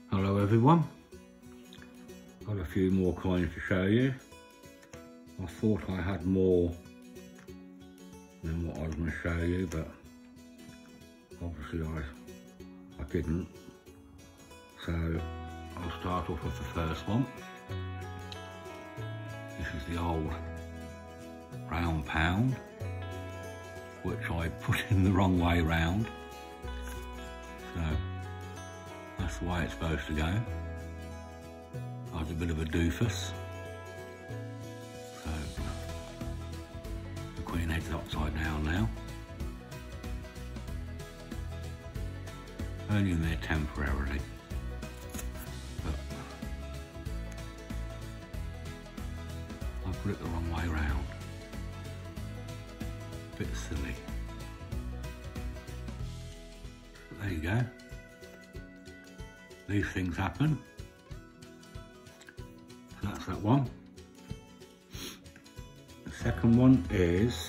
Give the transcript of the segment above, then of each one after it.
Hello everyone, got a few more coins to show you. I thought I had more than what I was going to show you, but obviously I didn't. So I'll start off with the first one. This is the old round pound, which I put in the wrong way round. So that's the way it's supposed to go. I was a bit of a doofus. So the Queen head's upside down now. Only in there temporarily. But I put it the wrong way round. Bit silly. But there you go. These things happen. So that's that one. The second one is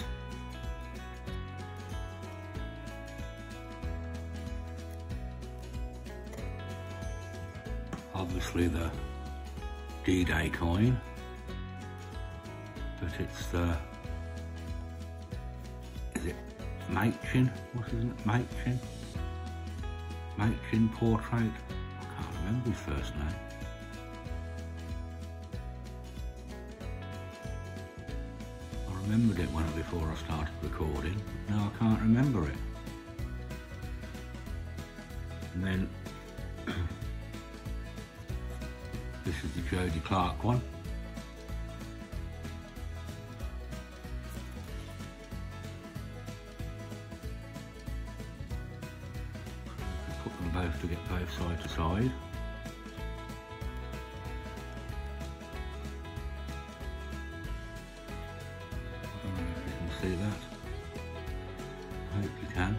obviously the D-Day coin, but it's the, is it Machin? What is it? Machin? Machin portrait? I can't remember his first name. I remembered it before I started recording, but now I can't remember it. And then this is the Jodie Clark one. Put them both to get both side to side. I don't know if you can see that. I hope you can.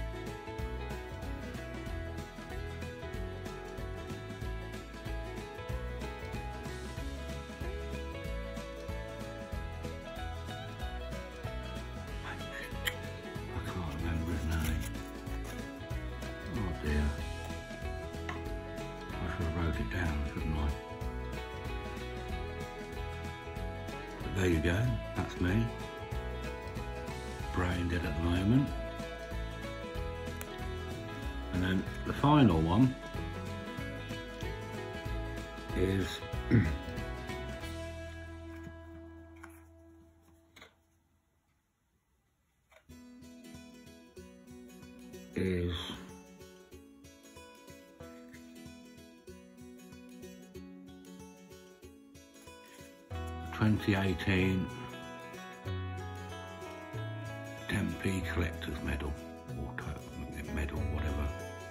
I can't remember his name. Oh dear. I should have wrote it down, shouldn't I? But there you go, that's me. Brain dead at the moment. And then the final one is is 2018 Tempe Collector's Medal, or medal, whatever.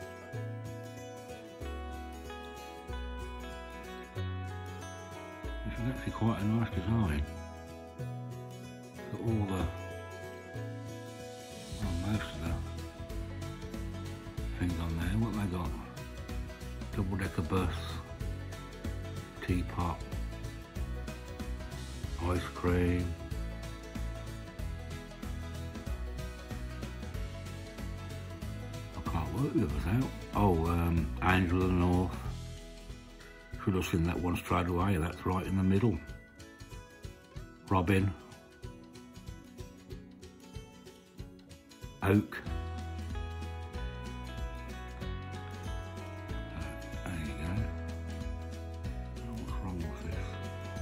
This is actually quite a nice design. Got all the, well, most of the things on there. What have they got? Double-decker bus, teapot, ice cream. I can't work with us out. Oh, Angel of the North. Should have seen that one straight away. That's right in the middle. Robin. Oak. There you go. Oh, what's wrong with this?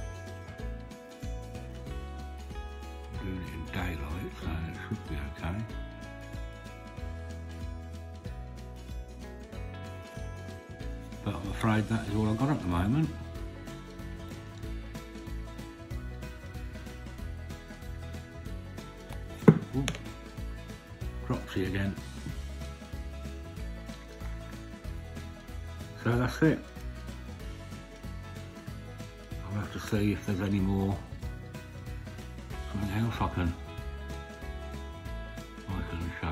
I'm doing it in daylight, so it should be okay. But I'm afraid that is all I've got at the moment. Ooh. Dropsy again. So that's it. I'll have to see if there's any more, something else I can show.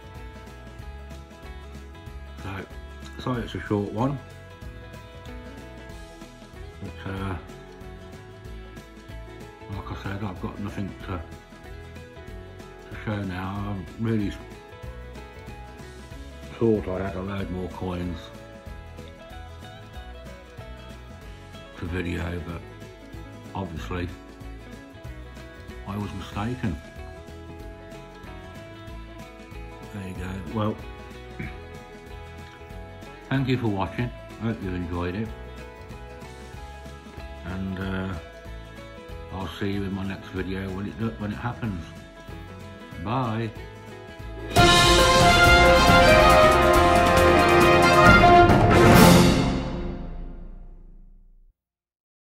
So it's a short one, but like I said, I've got nothing to show now. I really thought I had a load more coins the video, but obviously I was mistaken. There you go. Well, thank you for watching. I hope you enjoyed it. And I'll see you in my next video when it happens. Bye.